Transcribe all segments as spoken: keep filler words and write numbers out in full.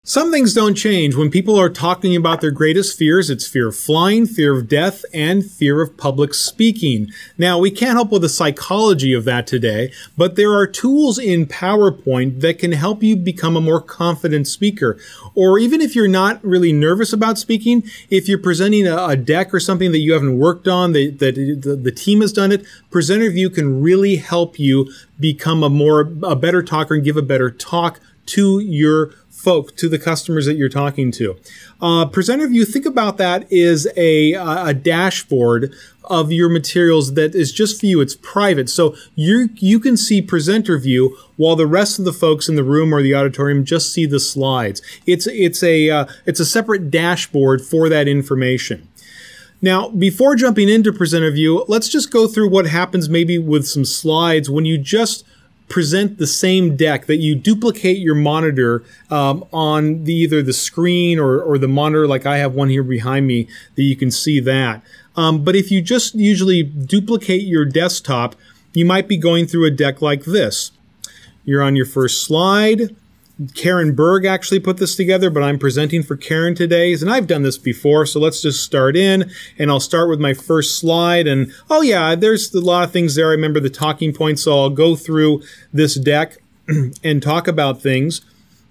Some things don't change. When people are talking about their greatest fears, it's fear of flying, fear of death, and fear of public speaking. Now, we can't help with the psychology of that today, but there are tools in PowerPoint that can help you become a more confident speaker. Or even if you're not really nervous about speaking, if you're presenting a, a deck or something that you haven't worked on, that, that the, the team has done it, Presenter View can really help you become a more, a better talker and give a better talk to your folk, to the customers that you're talking to. Uh, Presenter View, think about that is a, a dashboard of your materials that is just for you. It's private. So you you can see Presenter View while the rest of the folks in the room or the auditorium just see the slides. It's, it's, a, uh, it's a separate dashboard for that information. Now, before jumping into Presenter View, let's just go through what happens maybe with some slides when you just present the same deck, that you duplicate your monitor um, on the, either the screen or, or the monitor, like I have one here behind me that you can see that. Um, but if you just usually duplicate your desktop, you might be going through a deck like this. You're on your first slide. Karen Berg actually put this together, but I'm presenting for Karen today, and I've done this before, so let's just start in, and I'll start with my first slide, and oh yeah, there's a lot of things there. I remember the talking points, so I'll go through this deck and talk about things.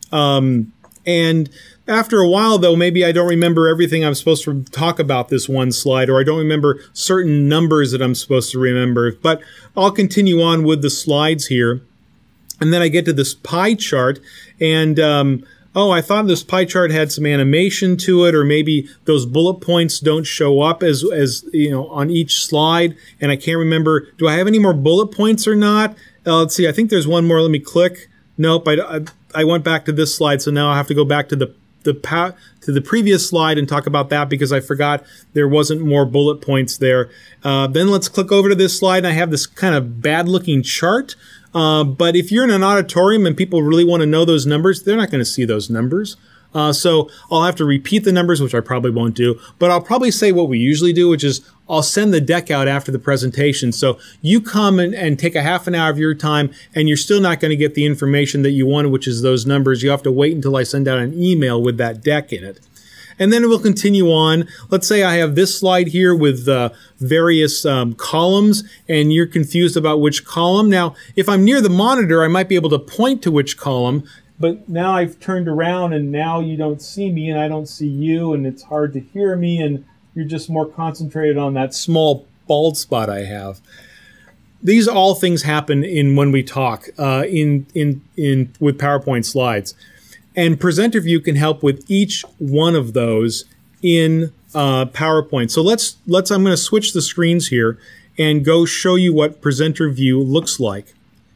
Um, and after a while, though, maybe I don't remember everything I'm supposed to talk about this one slide, or I don't remember certain numbers that I'm supposed to remember, but I'll continue on with the slides here. And then I get to this pie chart, and um, oh, I thought this pie chart had some animation to it, or maybe those bullet points don't show up as, as you know, on each slide, and I can't remember, do I have any more bullet points or not? Uh, let's see, I think there's one more. Let me click. Nope, I, I, I went back to this slide, so now I have to go back to the the to the previous slide and talk about that because I forgot there wasn't more bullet points there. Uh, then let's click over to this slide, and I have this kind of bad-looking chart. Uh, but if you're in an auditorium and people really want to know those numbers, they're not going to see those numbers. Uh, so I'll have to repeat the numbers, which I probably won't do. But I'll probably say what we usually do, which is I'll send the deck out after the presentation. So you come and, and take a half an hour of your time, and you're still not going to get the information that you wanted, which is those numbers. You have to wait until I send out an email with that deck in it. And then we'll continue on. Let's say I have this slide here with uh, various um, columns, and you're confused about which column. Now, if I'm near the monitor, I might be able to point to which column, but now I've turned around, and now you don't see me, and I don't see you, and it's hard to hear me, and you're just more concentrated on that small bald spot I have. These all things happen in when we talk uh, in, in, in, with PowerPoint slides. And Presenter View can help with each one of those in uh, PowerPoint. So let's, let's, I'm going to switch the screens here and go show you what Presenter View looks like.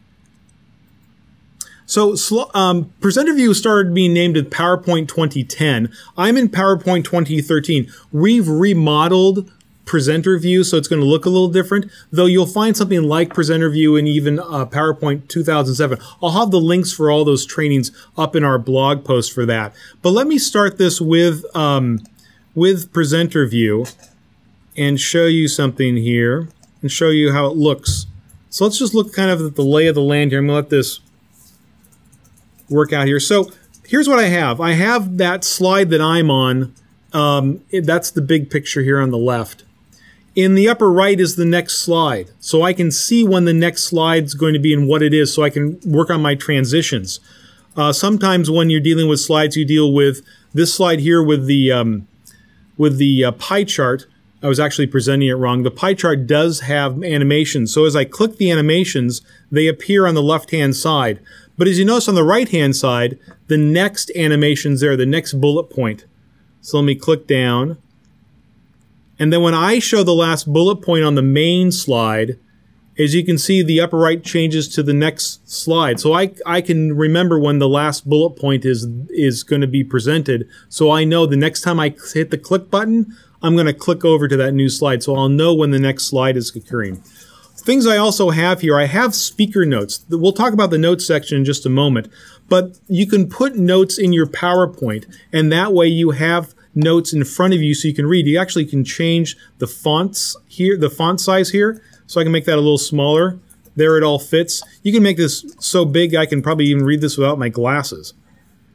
So um, Presenter View started being named in PowerPoint twenty ten. I'm in PowerPoint twenty thirteen. We've remodeled Presenter View, so it's going to look a little different, though you'll find something like Presenter View in even uh, PowerPoint two thousand seven. I'll have the links for all those trainings up in our blog post for that. But let me start this with, um, with Presenter View and show you something here and show you how it looks. So let's just look kind of at the lay of the land here. I'm going to let this work out here. So here's what I have. I have that slide that I'm on. Um, it, that's the big picture here on the left. In the upper right is the next slide. So I can see when the next slide is going to be and what it is, so I can work on my transitions. Uh, sometimes when you're dealing with slides, you deal with this slide here with the, um, with the uh, pie chart. I was actually presenting it wrong. The pie chart does have animations. So as I click the animations, they appear on the left-hand side. But as you notice on the right-hand side, the next animation's there, the next bullet point. So let me click down. And then when I show the last bullet point on the main slide, as you can see, the upper right changes to the next slide. So I, I can remember when the last bullet point is, is going to be presented. So I know the next time I hit the click button, I'm going to click over to that new slide. So I'll know when the next slide is occurring. Things I also have here, I have speaker notes. We'll talk about the notes section in just a moment. But you can put notes in your PowerPoint, and that way you have notes in front of you so you can read. You actually can change the fonts here, the font size here, so I can make that a little smaller. There it all fits. You can make this so big I can probably even read this without my glasses.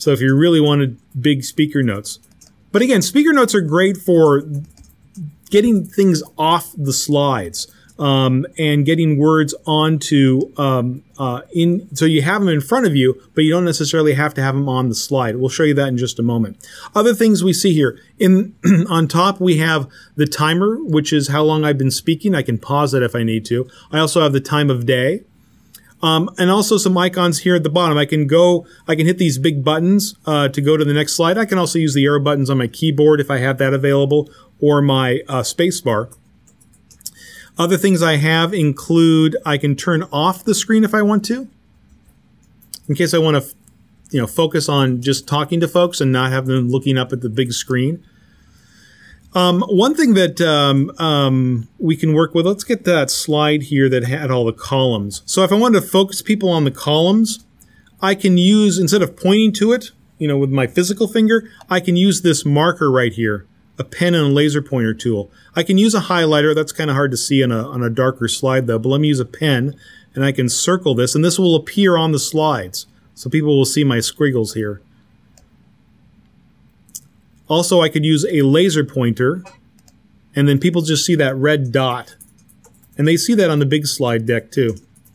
So if you really wanted big speaker notes. But again, speaker notes are great for getting things off the slides um, and getting words onto, um, uh, in, so you have them in front of you, but you don't necessarily have to have them on the slide. We'll show you that in just a moment. Other things we see here, in on top we have the timer, which is how long I've been speaking. I can pause it if I need to. I also have the time of day. Um, and also some icons here at the bottom. I can go, I can hit these big buttons uh, to go to the next slide. I can also use the arrow buttons on my keyboard if I have that available, or my uh, space bar. Other things I have include, I can turn off the screen if I want to, in case I want to, you know, focus on just talking to folks and not have them looking up at the big screen. Um, one thing that um, um, we can work with, let's get that slide here that had all the columns. So if I wanted to focus people on the columns, I can use, instead of pointing to it, you know, with my physical finger, I can use this marker right here, a pen and a laser pointer tool. I can use a highlighter. That's kind of hard to see on a, on a darker slide though, but let me use a pen and I can circle this, and this will appear on the slides. So people will see my squiggles here. Also, I could use a laser pointer, and then people just see that red dot. And they see that on the big slide deck too.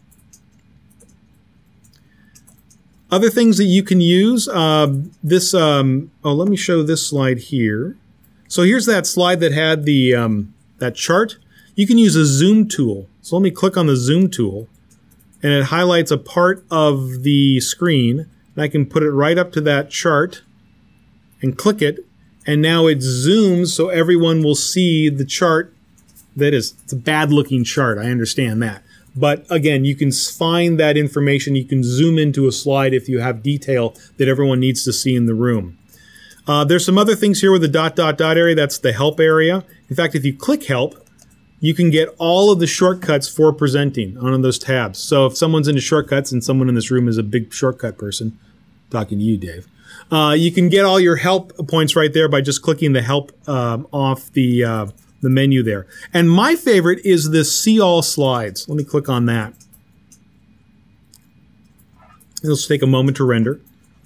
Other things that you can use, uh, this, um, oh, let me show this slide here. So here's that slide that had the, um, that chart. You can use a zoom tool. So let me click on the zoom tool, and it highlights a part of the screen, and I can put it right up to that chart and click it. And now it zooms so everyone will see the chart. That is, it's a bad looking chart, I understand that. But again, you can find that information. You can zoom into a slide if you have detail that everyone needs to see in the room. Uh, there's some other things here with the dot, dot, dot area. That's the help area. In fact, if you click help, you can get all of the shortcuts for presenting on those tabs. So if someone's into shortcuts, and someone in this room is a big shortcut person, talking to you, Dave, Uh, you can get all your help points right there by just clicking the help um, off the uh, the menu there. And my favorite is this see all slides. Let me click on that. It'll just take a moment to render.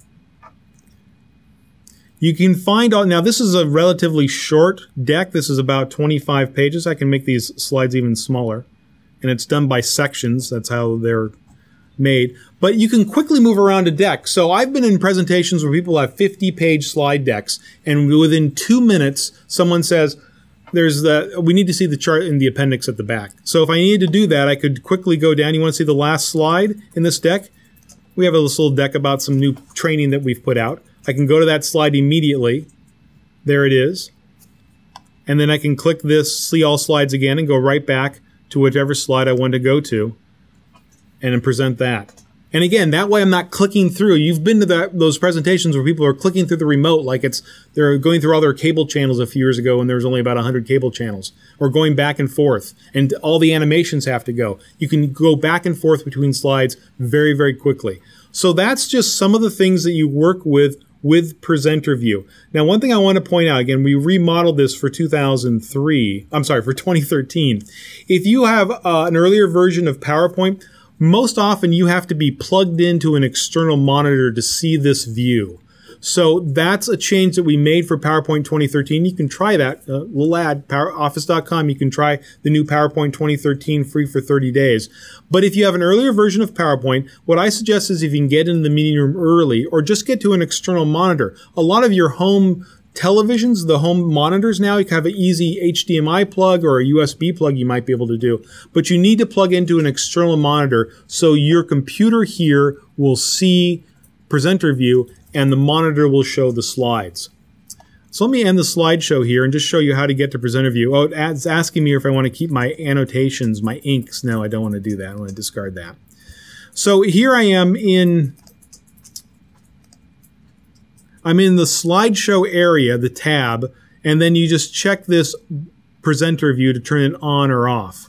You can find all, now this is a relatively short deck. This is about twenty-five pages. I can make these slides even smaller. And it's done by sections. That's how they're made. But you can quickly move around a deck. So I've been in presentations where people have fifty page slide decks, and within two minutes someone says, there's the, we need to see the chart in the appendix at the back. So if I needed to do that, I could quickly go down. You want to see the last slide in this deck? We have a little deck about some new training that we've put out. I can go to that slide immediately. There it is. And then I can click this see all slides again and go right back to whichever slide I want to go to and then present that. And again, that way I'm not clicking through. You've been to that, those presentations where people are clicking through the remote like it's they're going through all their cable channels a few years ago when there was only about one hundred cable channels, or going back and forth, and all the animations have to go. You can go back and forth between slides very, very quickly. So that's just some of the things that you work with with Presenter View. Now, one thing I want to point out, again, we remodeled this for two thousand three, I'm sorry, for twenty thirteen. If you have uh, an earlier version of PowerPoint, most often you have to be plugged into an external monitor to see this view. So that's a change that we made for PowerPoint twenty thirteen. You can try that. Uh, little ad, power office dot com. You can try the new PowerPoint twenty thirteen free for thirty days. But if you have an earlier version of PowerPoint, what I suggest is if you can get in the meeting room early, or just get to an external monitor. A lot of your home televisions, the home monitors now, you can have an easy H D M I plug or a U S B plug you might be able to do. But you need to plug into an external monitor so your computer here will see Presenter View and the monitor will show the slides. So let me end the slideshow here and just show you how to get to Presenter View. Oh, it's asking me if I want to keep my annotations, my inks. No, I don't want to do that. I want to discard that. So here I am in I'm in the slideshow area, the tab, and then you just check this Presenter View to turn it on or off.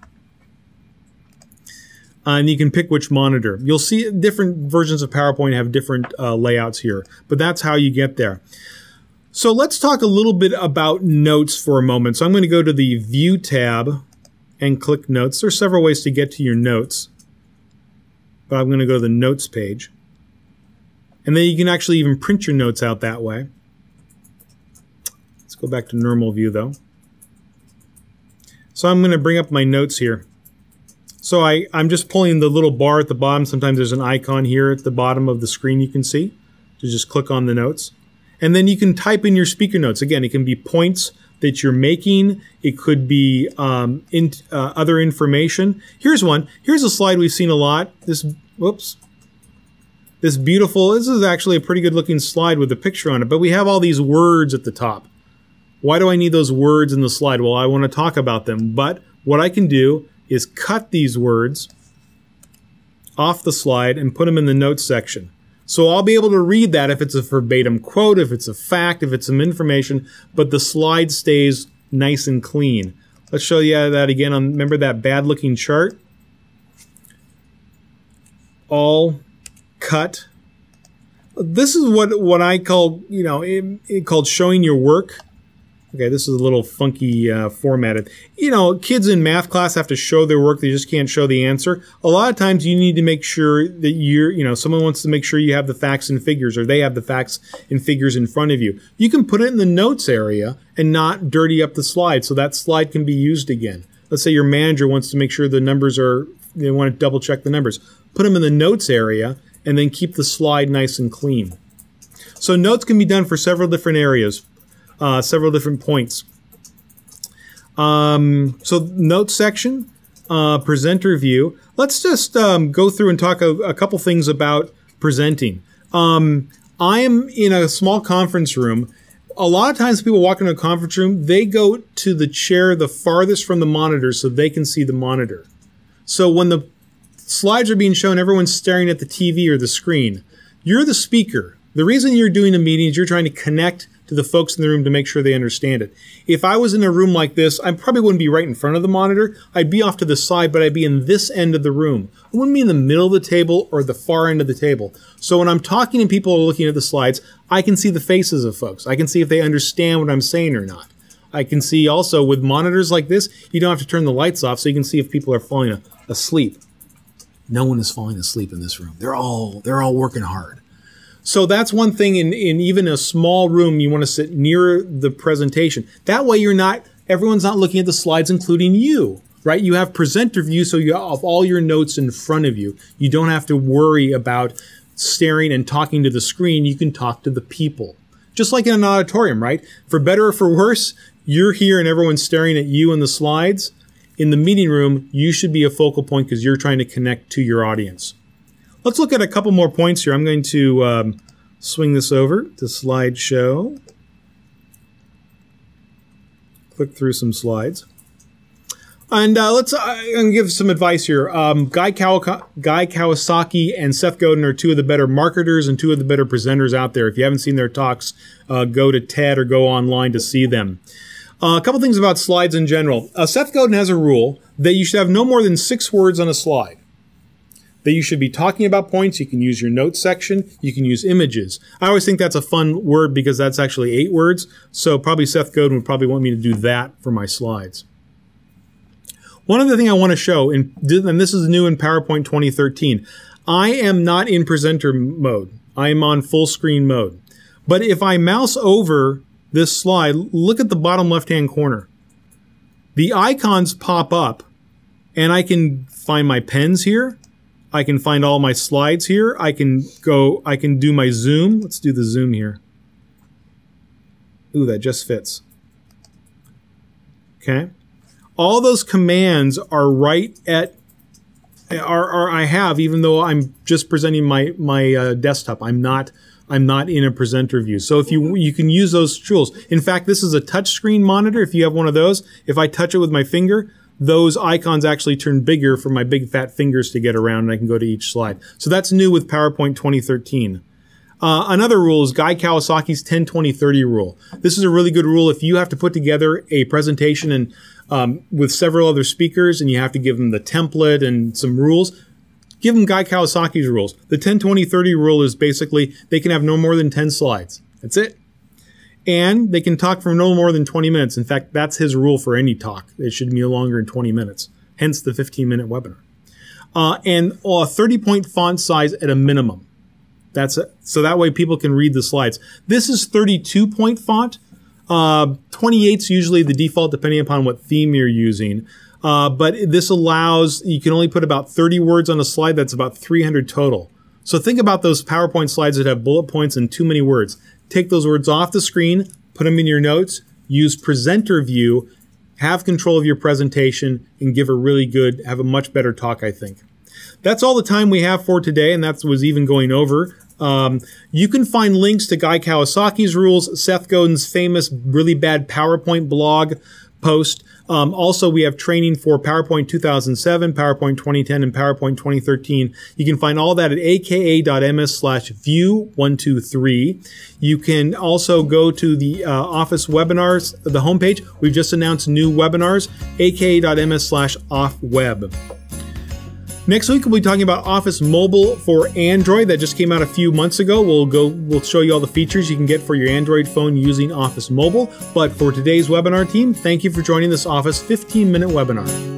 Uh, and you can pick which monitor. You'll see different versions of PowerPoint have different uh, layouts here, but that's how you get there. So let's talk a little bit about notes for a moment. So I'm going to go to the View tab and click Notes. There's several ways to get to your notes, but I'm going to go to the Notes page. And then you can actually even print your notes out that way. Let's go back to normal view though. So I'm going to bring up my notes here. So I, I'm just pulling the little bar at the bottom. Sometimes there's an icon here at the bottom of the screen you can see. So just click on the notes. And then you can type in your speaker notes. Again, it can be points that you're making. It could be um, in, uh, other information. Here's one. Here's a slide we've seen a lot. This, whoops. This beautiful, this is actually a pretty good looking slide with a picture on it, but we have all these words at the top. Why do I need those words in the slide? Well, I want to talk about them, but what I can do is cut these words off the slide and put them in the notes section. So I'll be able to read that if it's a verbatim quote, if it's a fact, if it's some information, but the slide stays nice and clean. Let's show you that again. On, remember that bad looking chart? All cut. This is what, what I call, you know, it, it called showing your work. Okay, this is a little funky uh, formatted. You know, kids in math class have to show their work. They just can't show the answer. A lot of times you need to make sure that you're, you know, someone wants to make sure you have the facts and figures, or they have the facts and figures in front of you. You can put it in the notes area and not dirty up the slide, so that slide can be used again. Let's say your manager wants to make sure the numbers are, they want to double check the numbers. Put them in the notes area and then keep the slide nice and clean. So notes can be done for several different areas. Uh, several different points. Um, so notes section, uh, presenter view. Let's just um, go through and talk a, a couple things about presenting. Um, I am in a small conference room. A lot of times people walk into a conference room, they go to the chair the farthest from the monitor so they can see the monitor. So when the slides are being shown, everyone's staring at the T V or the screen. You're the speaker. The reason you're doing a meeting is you're trying to connect to the folks in the room to make sure they understand it. If I was in a room like this, I probably wouldn't be right in front of the monitor. I'd be off to the side, but I'd be in this end of the room. I wouldn't be in the middle of the table or the far end of the table. So when I'm talking and people are looking at the slides, I can see the faces of folks. I can see if they understand what I'm saying or not. I can see also with monitors like this, you don't have to turn the lights off, so you can see if people are falling asleep. No one is falling asleep in this room. They're all, they're all working hard. So that's one thing in, in even a small room, you want to sit near the presentation. That way you're not, everyone's not looking at the slides, including you, right? You have presenter view, so you have all your notes in front of you. You don't have to worry about staring and talking to the screen. You can talk to the people. Just like in an auditorium, right? For better or for worse, you're here and everyone's staring at you and the slides. In the meeting room, you should be a focal point because you're trying to connect to your audience. Let's look at a couple more points here. I'm going to um, swing this over to slideshow. Click through some slides. And uh, let's uh, I'm going to give some advice here. Um, Guy, Kawa Guy Kawasaki and Seth Godin are two of the better marketers and two of the better presenters out there. If you haven't seen their talks, uh, go to TED or go online to see them. Uh, a couple things about slides in general. Uh, Seth Godin has a rule that you should have no more than six words on a slide. That you should be talking about points. You can use your notes section. You can use images. I always think that's a fun word because that's actually eight words. So probably Seth Godin would probably want me to do that for my slides. One other thing I want to show, and this is new in PowerPoint twenty thirteen, I am not in presenter mode. I am on full screen mode. But if I mouse over this slide, look at the bottom left-hand corner. The icons pop up, and I can find my pens here. I can find all my slides here. I can go, I can do my zoom. Let's do the zoom here. Ooh, that just fits. Okay. All those commands are right at, are, are I have, even though I'm just presenting my, my uh, desktop. I'm not, I'm not in a presenter view. So if you, you can use those tools. In fact, this is a touchscreen monitor. If you have one of those, if I touch it with my finger, those icons actually turn bigger for my big fat fingers to get around, and I can go to each slide. So that's new with PowerPoint twenty thirteen. Uh, another rule is Guy Kawasaki's ten twenty thirty rule. This is a really good rule if you have to put together a presentation and um, with several other speakers and you have to give them the template and some rules. Give them Guy Kawasaki's rules. The ten twenty thirty rule is basically they can have no more than ten slides. That's it. And they can talk for no more than twenty minutes. In fact, that's his rule for any talk. It should be no longer than twenty minutes. Hence the fifteen minute webinar. Uh, and a thirty point font size at a minimum. That's a, so that way people can read the slides. This is thirty-two point font. Uh, twenty-eight is usually the default depending upon what theme you're using. Uh, but this allows, you can only put about thirty words on a slide. That's about three hundred total. So think about those PowerPoint slides that have bullet points and too many words. Take those words off the screen, put them in your notes, use presenter view, have control of your presentation, and give a really good, have a much better talk, I think. That's all the time we have for today, and that was even going over. Um, you can find links to Guy Kawasaki's rules, Seth Godin's famous really bad PowerPoint blog post. Um, also, we have training for PowerPoint two thousand seven, PowerPoint twenty ten, and PowerPoint twenty thirteen. You can find all that at aka.ms slash view one two three. You can also go to the uh, Office webinars, the homepage. We've just announced new webinars, aka.ms slash offweb. Next week, we'll be talking about Office Mobile for Android. That just came out a few months ago. We'll go, we'll show you all the features you can get for your Android phone using Office Mobile. But for today's webinar team, thank you for joining this Office fifteen minute webinar.